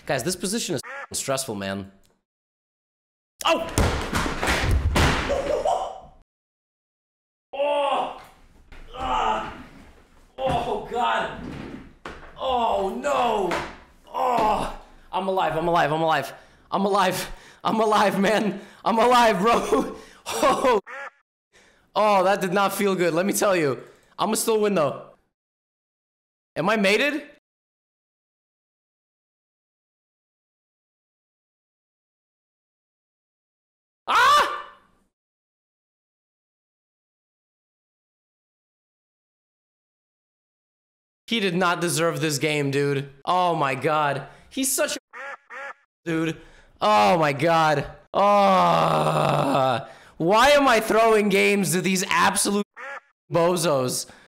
Guys, this position is stressful, man. Oh! Oh! Oh, God. Oh, no. Oh, I'm alive, I'm alive, I'm alive. I'm alive. I'm alive, man. I'm alive, bro. Oh. Oh, that did not feel good. Let me tell you. I'm gonna still win, though. Am I mated? Ah! He did not deserve this game, dude. Oh my God. He's such a dude. Oh my God. Oh. Why am I throwing games to these absolute bozos?